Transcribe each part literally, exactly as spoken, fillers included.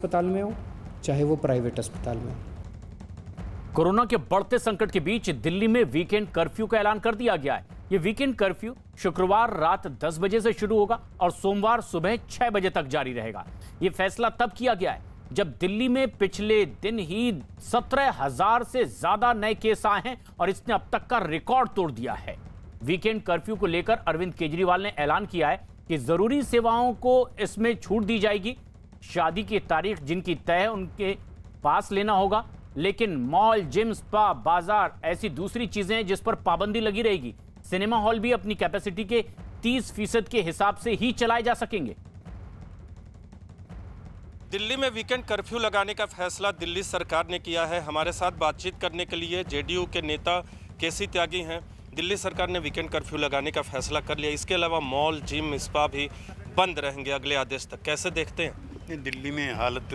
अस्पताल में हो चाहे वो प्राइवेट अस्पताल में हो। कोरोना के बढ़ते संकट के बीच दिल्ली में वीकेंड कर्फ्यू का ऐलान कर दिया गया है। ये वीकेंड कर्फ्यू शुक्रवार रात दस बजे से शुरू होगा और सोमवार सुबह छह बजे तक जारी रहेगा। ये फैसला तब किया गया है जब दिल्ली में पिछले दिन ही सत्रह हजार से ज्यादा नए केस आए हैं और इसने अब तक का रिकॉर्ड तोड़ दिया है। वीकेंड कर्फ्यू को लेकर अरविंद केजरीवाल ने ऐलान किया है कि जरूरी सेवाओं को इसमें छूट दी जाएगी। शादी की तारीख जिनकी तय है उनके पास लेना होगा, लेकिन मॉल, जिम, स्पा, बाजार ऐसी दूसरी चीजें जिस पर पाबंदी लगी रहेगी। सिनेमा हॉल भी अपनी कैपेसिटी के तीस फीसद के हिसाब से ही चलाए जा सकेंगे। दिल्ली में वीकेंड कर्फ्यू लगाने का फैसला दिल्ली सरकार ने किया है। हमारे साथ बातचीत करने के लिए जेडीयू के नेता केसी त्यागी हैं। दिल्ली सरकार ने वीकेंड कर्फ्यू लगाने का फैसला कर लिया। इसके अलावा मॉल, जिम, स्पा भी बंद रहेंगे अगले आदेश तक। कैसे देखते हैं? दिल्ली में हालत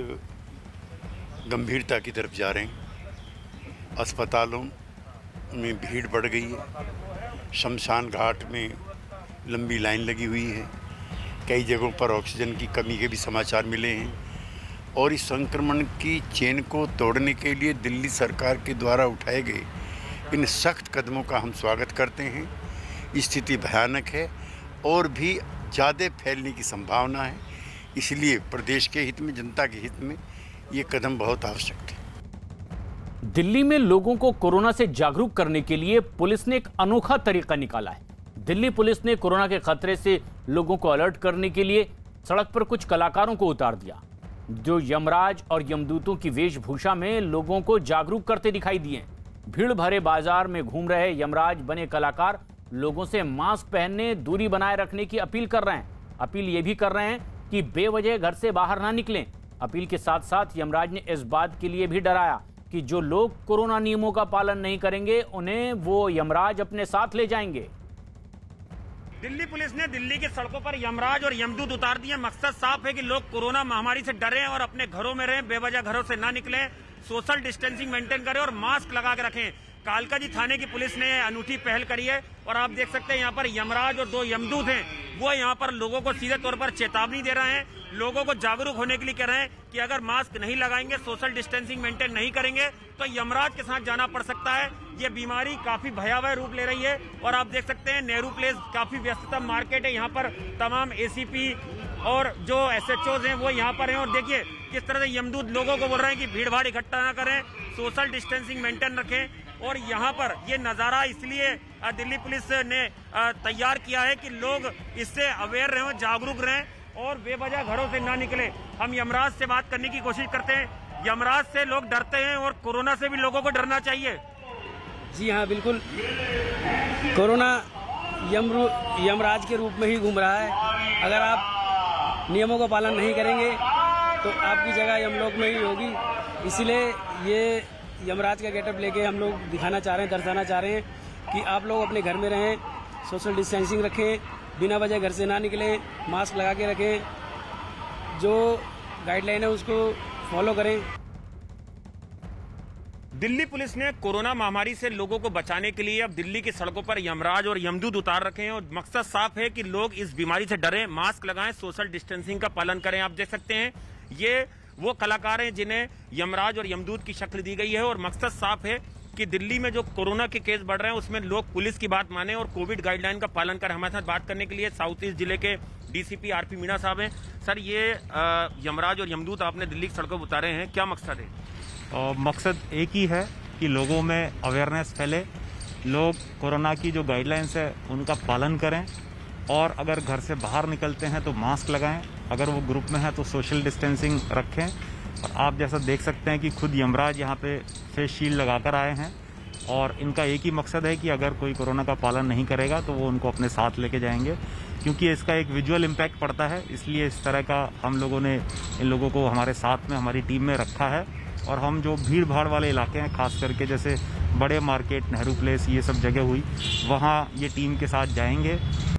गंभीरता की तरफ जा रहे हैं। अस्पतालों में भीड़ बढ़ गई है। शमशान घाट में लंबी लाइन लगी हुई है। कई जगहों पर ऑक्सीजन की कमी के भी समाचार मिले हैं और इस संक्रमण की चेन को तोड़ने के लिए दिल्ली सरकार के द्वारा उठाए गए इन सख्त कदमों का हम स्वागत करते हैं। स्थिति भयानक है और भी ज़्यादा फैलने की संभावना है, इसलिए प्रदेश के हित में, जनता के हित में ये कदम बहुत आवश्यक है। दिल्ली में लोगों को कोरोना से जागरूक करने के लिए पुलिस ने एक अनोखा तरीका निकाला है। दिल्ली पुलिस ने कोरोना के खतरे से लोगों को अलर्ट करने के लिए सड़क पर कुछ कलाकारों को उतार दिया, जो यमराज और यमदूतों की वेशभूषा में लोगों को जागरूक करते दिखाई दिए। भीड़ भरे बाजार में घूम रहे यमराज बने कलाकार लोगों से मास्क पहनने, दूरी बनाए रखने की अपील कर रहे हैं। अपील ये भी कर रहे हैं कि बेवजह घर से बाहर ना निकलें। अपील के साथ साथ यमराज ने इस बात के लिए भी डराया कि जो लोग कोरोना नियमों का पालन नहीं करेंगे उन्हें वो यमराज अपने साथ ले जाएंगे। दिल्ली पुलिस ने दिल्ली की सड़कों पर यमराज और यमदूत उतार दिए। मकसद साफ है कि लोग कोरोना महामारी से डरें और अपने घरों में रहें, बेवजह घरों से ना निकलें, सोशल डिस्टेंसिंग मेंटेन करें और मास्क लगा के रखें। कालका जी थाने की पुलिस ने अनूठी पहल करी है और आप देख सकते हैं यहाँ पर यमराज और दो यमदूत हैं, वो यहाँ पर लोगों को सीधे तौर पर चेतावनी दे रहे हैं, लोगों को जागरूक होने के लिए कह रहे हैं कि अगर मास्क नहीं लगाएंगे, सोशल डिस्टेंसिंग मेंटेन नहीं करेंगे तो यमराज के साथ जाना पड़ सकता है। ये बीमारी काफी भयावह रूप ले रही है और आप देख सकते हैं नेहरू प्लेस काफी व्यस्ततम मार्केट है। यहाँ पर तमाम एसीपी और जो एसएचओज हैं वो यहाँ पर हैं और देखिए किस तरह से यमदूत लोगों को बोल रहे हैं कि भीड़ भाड़ इकट्ठा ना करें, सोशल डिस्टेंसिंग मेंटेन रखें। और यहाँ पर ये नज़ारा इसलिए दिल्ली पुलिस ने तैयार किया है कि लोग इससे अवेयर रहें, जागरूक रहें और बेवजह घरों से ना निकले। हम यमराज से बात करने की कोशिश करते हैं। यमराज से लोग डरते हैं और कोरोना से भी लोगों को डरना चाहिए। जी हाँ, बिल्कुल। कोरोना यम यमराज के रूप में ही घूम रहा है। अगर आप नियमों का पालन नहीं करेंगे तो आपकी जगह यमलोक में ही होगी। इसीलिए ये यमराज का गेटअप लेके हम लोग दिखाना चाह रहे हैं, दर्शाना चाह रहे हैं कि आप लोग अपने घर में रहें, सोशल डिस्टेंसिंग रखें, बिना वजह घर से ना निकलें, मास्क लगा के रखें, जो गाइडलाइन है उसको फॉलो करें। दिल्ली पुलिस ने कोरोना महामारी से लोगों को बचाने के लिए अब दिल्ली की सड़कों पर यमराज और यमदूत उतार रखे हैं और मकसद साफ है कि लोग इस बीमारी से डरें, मास्क लगाएं, सोशल डिस्टेंसिंग का पालन करें। आप देख सकते हैं ये वो कलाकार हैं जिन्हें यमराज और यमदूत की शक्ल दी गई है और मकसद साफ है कि दिल्ली में जो कोरोना के केस बढ़ रहे हैं उसमें लोग पुलिस की बात माने और कोविड गाइडलाइन का पालन करें। हमारे साथ बात करने के लिए साउथ ईस्ट जिले के डीसीपी आरपी मीणा साहब हैं। सर, ये आ, यमराज और यमदूत आपने दिल्ली की सड़कों पर उतारे हैं, क्या मकसद है? आ, मकसद एक ही है कि लोगों में अवेयरनेस फैले, लोग कोरोना की जो गाइडलाइंस है उनका पालन करें और अगर घर से बाहर निकलते हैं तो मास्क लगाएं, अगर वो ग्रुप में है तो सोशल डिस्टेंसिंग रखें। और आप जैसा देख सकते हैं कि खुद यमराज यहाँ पे फेस शील्ड लगाकर आए हैं और इनका एक ही मकसद है कि अगर कोई कोरोना का पालन नहीं करेगा तो वो उनको अपने साथ लेके जाएंगे, क्योंकि इसका एक विजुअल इम्पैक्ट पड़ता है। इसलिए इस तरह का हम लोगों ने इन लोगों को हमारे साथ में, हमारी टीम में रखा है। और हम जो भीड़ भाड़ वाले इलाके हैं, खास करके जैसे बड़े मार्केट, नेहरू प्लेस, ये सब जगह हुई, वहाँ ये टीम के साथ जाएंगे